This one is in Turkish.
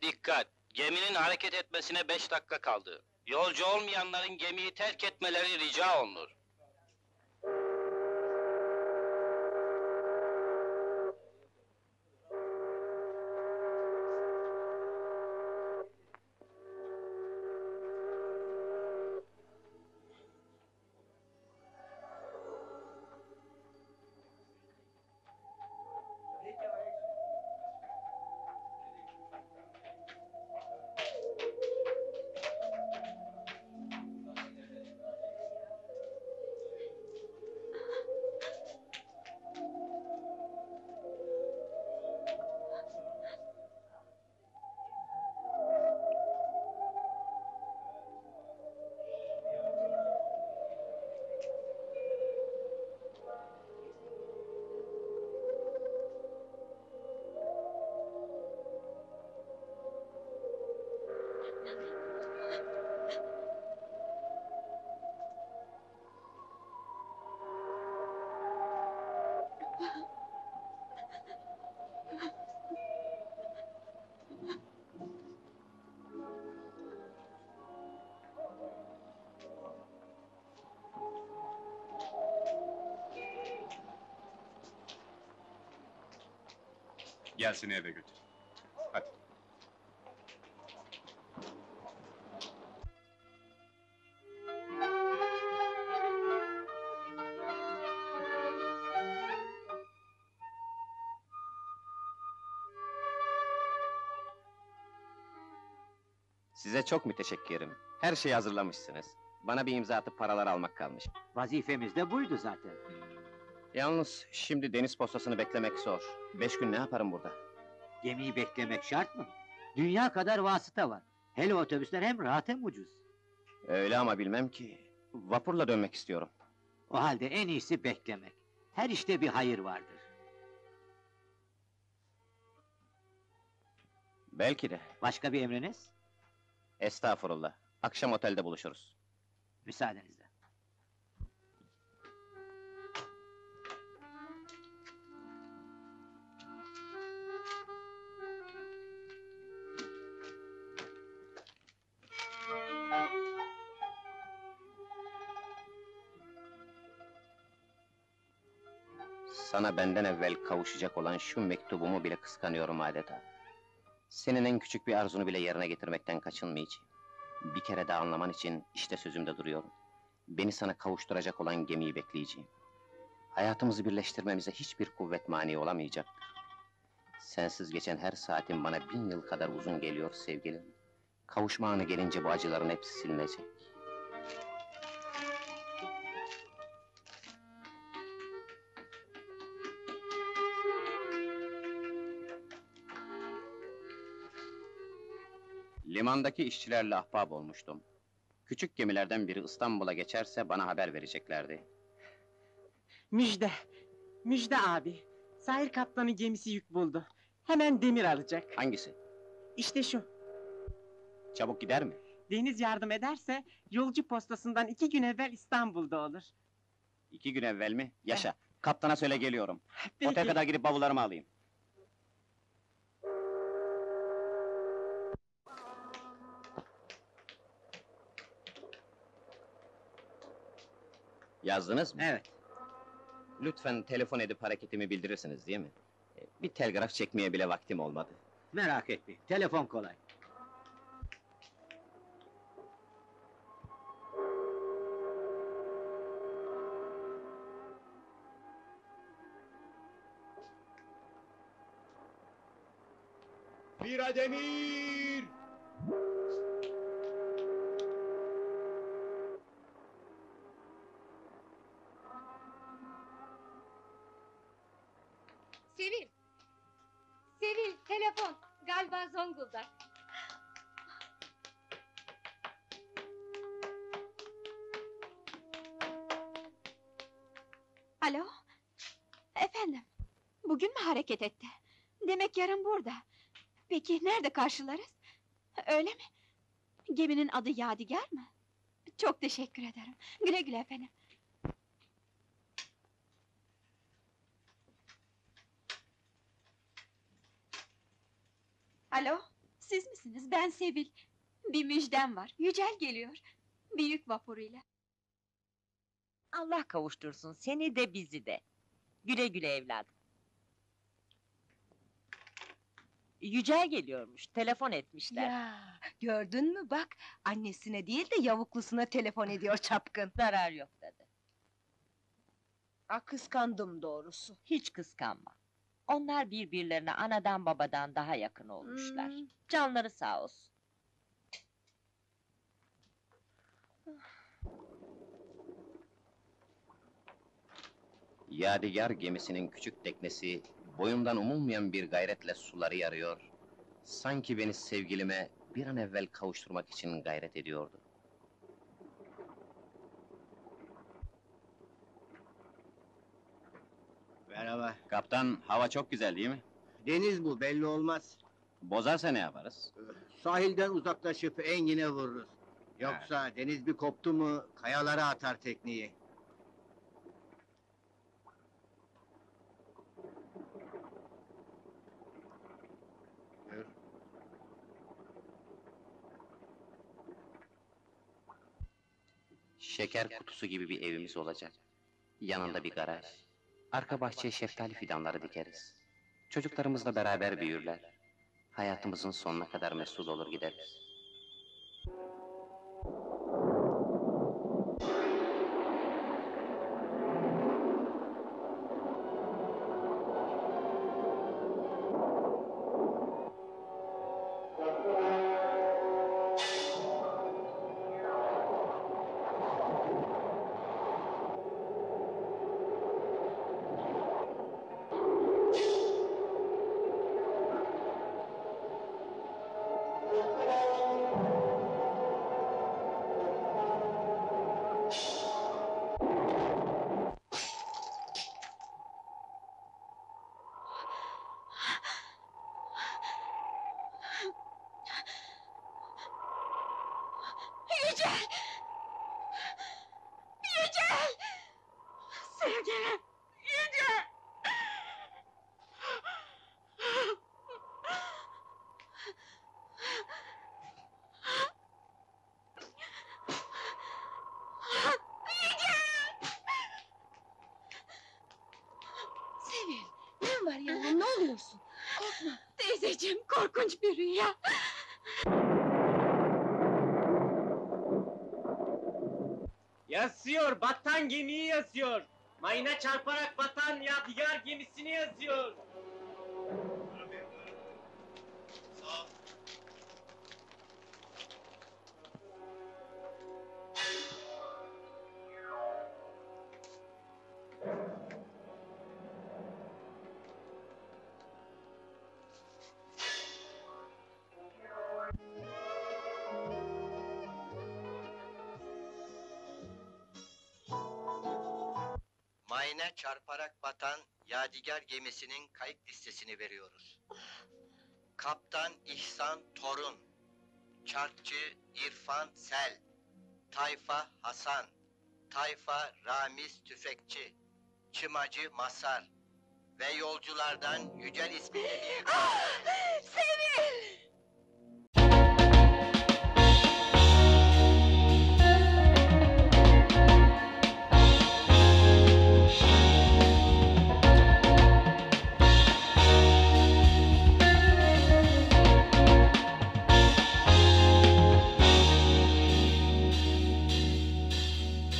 Dikkat! Geminin hareket etmesine 5 dakika kaldı. Yolcu olmayanların gemiyi terk etmeleri rica olunur. Gel seni eve götür. Hadi. Size çok müteşekkirim. Her şeyi hazırlamışsınız. Bana bir imza atıp paralar almak kalmış. Vazifemiz de buydu zaten. Yalnız şimdi deniz postasını beklemek zor. 5 gün ne yaparım burada? Gemiyi beklemek şart mı? Dünya kadar vasıta var. Hele otobüsler hem rahat hem ucuz. Öyle ama bilmem ki. Vapurla dönmek istiyorum. O halde en iyisi beklemek. Her işte bir hayır vardır. Belki de. Başka bir emriniz? Estağfurullah. Akşam otelde buluşuruz. Müsaadenizle. Sana benden evvel kavuşacak olan şu mektubumu bile kıskanıyorum adeta. Senin en küçük bir arzunu bile yerine getirmekten kaçınmayacağım. Bir kere daha anlaman için işte sözümde duruyorum. Beni sana kavuşturacak olan gemiyi bekleyeceğim. Hayatımızı birleştirmemize hiçbir kuvvet mani olamayacaktır. Sensiz geçen her saatin bana 1000 yıl kadar uzun geliyor sevgilim. Kavuşma anı gelince bu acıların hepsi silinecek. Limandaki işçilerle ahbap olmuştum. Küçük gemilerden biri İstanbul'a geçerse bana haber vereceklerdi. Müjde! Müjde abi! Sahil kaptanı gemisi yük buldu. Hemen demir alacak. Hangisi? İşte şu. Çabuk gider mi? Deniz yardım ederse, yolcu postasından 2 gün evvel İstanbul'da olur. 2 gün evvel mi? Yaşa! Kaptana söyle geliyorum. Peki. Otele kadar gidip bavullarımı alayım. Yazdınız mı? Evet. Lütfen telefon edip hareketimi bildirirsiniz değil mi? Bir telgraf çekmeye bile vaktim olmadı. Merak etme. Telefon kolay. Bira demir! Sevil! Sevil, telefon! Galiba Zonguldak. Alo? Efendim? Bugün mü hareket etti? Demek yarın burada. Peki nerede karşılarız? Öyle mi? Geminin adı Yadigar mı? Çok teşekkür ederim. Güle güle efendim. Alo? Siz misiniz? Ben Sevil. Bir müjdem var. Yücel geliyor. Büyük vapuruyla. Allah kavuştursun seni de bizi de. Güle güle evladım. Yücel geliyormuş, telefon etmişler. Ya, gördün mü bak, annesine değil de yavuklusuna telefon ediyor çapkın. Zarar yok dedi. Kıskandım doğrusu. Hiç kıskanma. Onlar birbirlerine anadan babadan daha yakın olmuşlar. Hmm. Canları sağ olsun. Yadigar gemisinin küçük teknesi, boyundan umulmayan bir gayretle suları yarıyor, sanki beni sevgilime bir an evvel kavuşturmak için gayret ediyordu. Merhaba. Kaptan, hava çok güzel değil mi? Deniz bu, belli olmaz. Bozarsa ne yaparız? Sahilden uzaklaşıp engine vururuz. Yoksa deniz bir koptu mu, kayalara atar tekneyi. Şeker kutusu gibi bir evimiz olacak. Yanında bir garaj. Arka bahçeye şeftali fidanları dikeriz. Çocuklarımızla beraber büyürler. Hayatımızın sonuna kadar mesut olur gideriz. Yücel! Yücel! Sevgilim! Yücel! Sevil, ne var yavrum, ne oluyorsun? Teyzeciğim, korkunç bir rüya! Yazıyor, batan gemiyi yazıyor. Mayına çarparak batan yadigar gemisini yazıyor. Mayına çarparak batan Yadigar gemisinin kayıp listesini veriyoruz. Kaptan İhsan Torun, Çarkçı İrfan Sel, Tayfa Hasan, Tayfa Ramiz Tüfekçi, Çımacı Masar ve yolculardan Yücel isminde bir... Sevil!